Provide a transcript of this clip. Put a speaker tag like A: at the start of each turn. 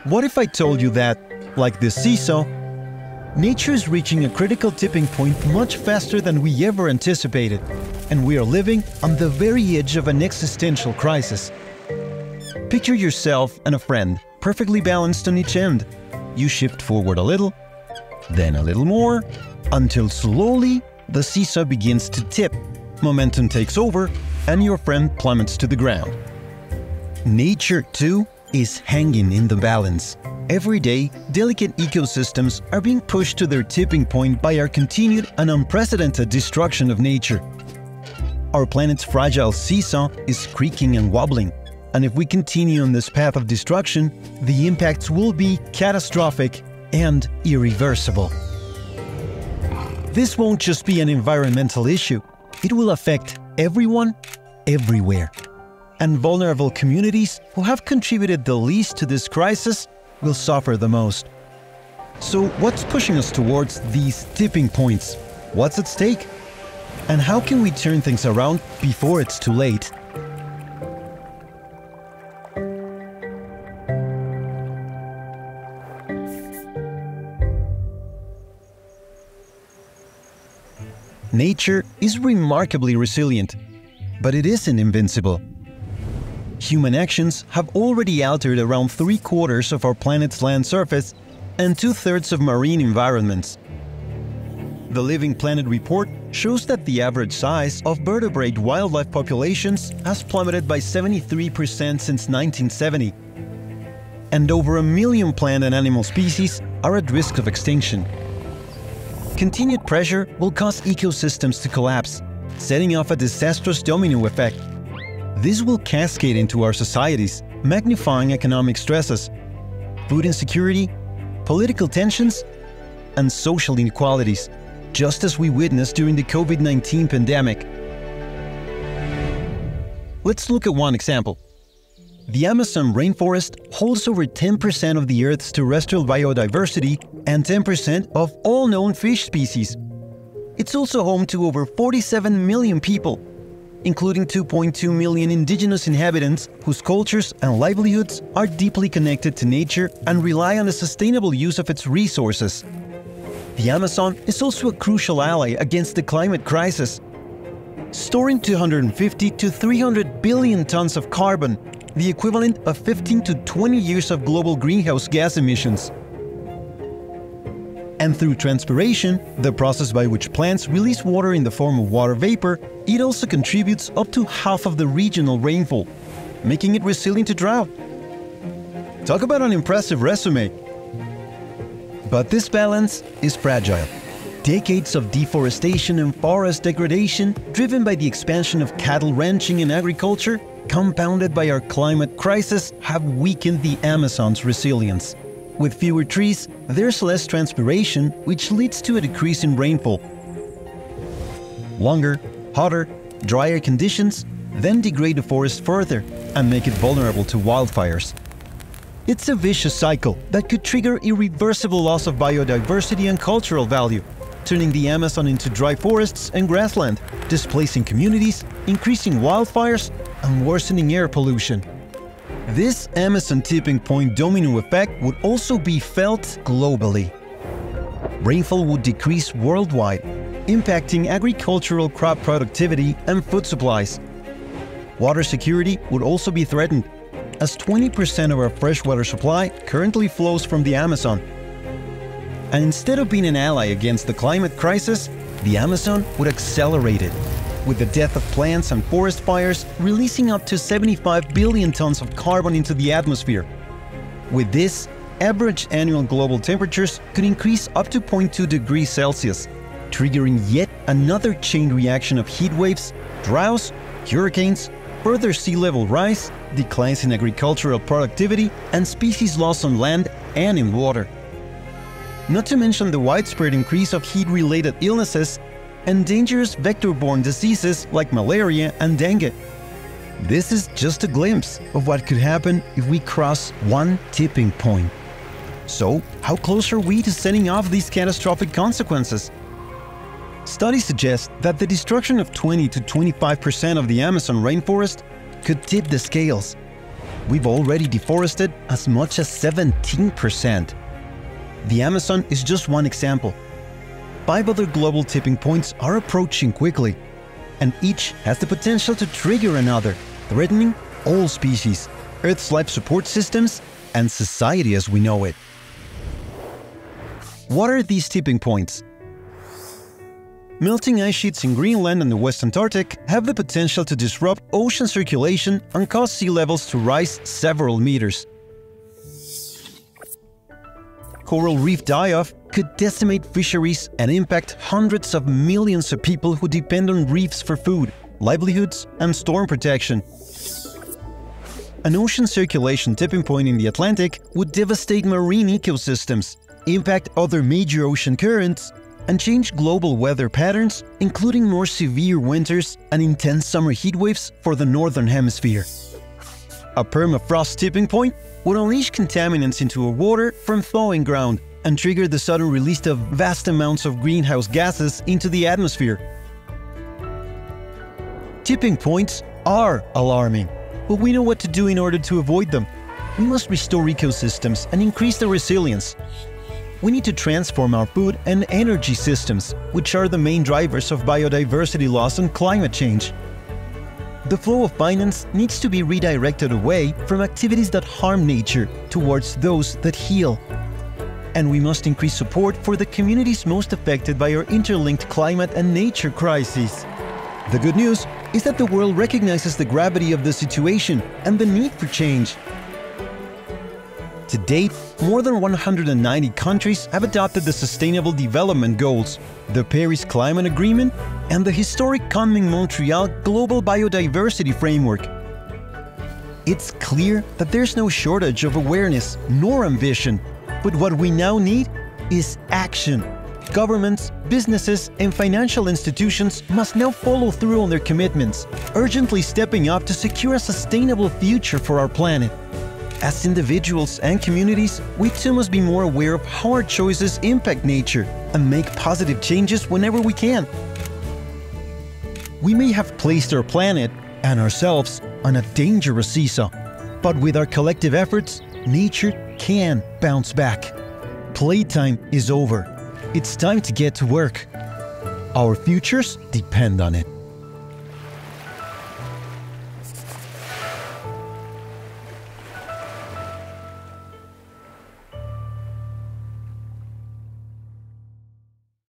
A: What if I told you that, like the seesaw, nature is reaching a critical tipping point much faster than we ever anticipated, and we are living on the very edge of an existential crisis? Picture yourself and a friend, perfectly balanced on each end. You shift forward a little, then a little more, until slowly the seesaw begins to tip, momentum takes over, and your friend plummets to the ground. Nature, too, is hanging in the balance. Every day, delicate ecosystems are being pushed to their tipping point by our continued and unprecedented destruction of nature. Our planet's fragile seesaw is creaking and wobbling, and if we continue on this path of destruction, the impacts will be catastrophic and irreversible. This won't just be an environmental issue, it will affect everyone, everywhere. And vulnerable communities who have contributed the least to this crisis will suffer the most. So what's pushing us towards these tipping points? What's at stake? And how can we turn things around before it's too late? Nature is remarkably resilient, but it isn't invincible. Human actions have already altered around 3/4 of our planet's land surface and 2/3 of marine environments. The Living Planet report shows that the average size of vertebrate wildlife populations has plummeted by 73% since 1970, and over 1 million plant and animal species are at risk of extinction. Continued pressure will cause ecosystems to collapse, setting off a disastrous domino effect. This will cascade into our societies, magnifying economic stresses, food insecurity, political tensions, and social inequalities, just as we witnessed during the COVID-19 pandemic. Let's look at one example. The Amazon rainforest holds over 10% of the Earth's terrestrial biodiversity and 10% of all known fish species. It's also home to over 47 million people, including 2.2 million indigenous inhabitants whose cultures and livelihoods are deeply connected to nature and rely on the sustainable use of its resources. The Amazon is also a crucial ally against the climate crisis, storing 250 to 300 billion tons of carbon, the equivalent of 15 to 20 years of global greenhouse gas emissions. And through transpiration, the process by which plants release water in the form of water vapor, it also contributes up to half of the regional rainfall, making it resilient to drought. Talk about an impressive resume! But this balance is fragile. Decades of deforestation and forest degradation, driven by the expansion of cattle ranching and agriculture, compounded by our climate crisis, have weakened the Amazon's resilience. With fewer trees, there's less transpiration, which leads to a decrease in rainfall. Longer, hotter, drier conditions then degrade the forest further and make it vulnerable to wildfires. It's a vicious cycle that could trigger irreversible loss of biodiversity and cultural value, turning the Amazon into dry forests and grassland, displacing communities, increasing wildfires, and worsening air pollution. This Amazon tipping point domino effect would also be felt globally. Rainfall would decrease worldwide, impacting agricultural crop productivity and food supplies. Water security would also be threatened, as 20% of our freshwater supply currently flows from the Amazon. And instead of being an ally against the climate crisis, the Amazon would accelerate it, with the death of plants and forest fires releasing up to 75 billion tons of carbon into the atmosphere. With this, average annual global temperatures could increase up to 0.2 degrees Celsius, triggering yet another chain reaction of heat waves, droughts, hurricanes, further sea level rise, declines in agricultural productivity, and species loss on land and in water. Not to mention the widespread increase of heat-related illnesses and dangerous vector-borne diseases like malaria and dengue. This is just a glimpse of what could happen if we cross one tipping point. So, how close are we to setting off these catastrophic consequences? Studies suggest that the destruction of 20 to 25% of the Amazon rainforest could tip the scales. we've already deforested as much as 17%. The Amazon is just one example. 5 other global tipping points are approaching quickly, and each has the potential to trigger another, threatening all species, Earth's life support systems, and society as we know it. What are these tipping points? Melting ice sheets in Greenland and the West Antarctic have the potential to disrupt ocean circulation and cause sea levels to rise several meters. Coral reef die-off could decimate fisheries and impact hundreds of millions of people who depend on reefs for food, livelihoods, and storm protection. An ocean circulation tipping point in the Atlantic would devastate marine ecosystems, impact other major ocean currents, and change global weather patterns, including more severe winters and intense summer heatwaves for the Northern Hemisphere. A permafrost tipping point would unleash contaminants into our water from thawing ground and trigger the sudden release of vast amounts of greenhouse gases into the atmosphere. Tipping points are alarming, but we know what to do in order to avoid them. We must restore ecosystems and increase their resilience. We need to transform our food and energy systems, which are the main drivers of biodiversity loss and climate change. The flow of finance needs to be redirected away from activities that harm nature towards those that heal. And we must increase support for the communities most affected by our interlinked climate and nature crises. The good news is that the world recognizes the gravity of the situation and the need for change. To date, more than 190 countries have adopted the Sustainable Development Goals, the Paris Climate Agreement, and the historic Kunming-Montreal Global Biodiversity Framework. It's clear that there's no shortage of awareness nor ambition, but what we now need is action. Governments, businesses, and financial institutions must now follow through on their commitments, urgently stepping up to secure a sustainable future for our planet. As individuals and communities, we too must be more aware of how our choices impact nature and make positive changes whenever we can. We may have placed our planet and ourselves on a dangerous seesaw, but with our collective efforts, nature can bounce back. Playtime is over. It's time to get to work. Our futures depend on it.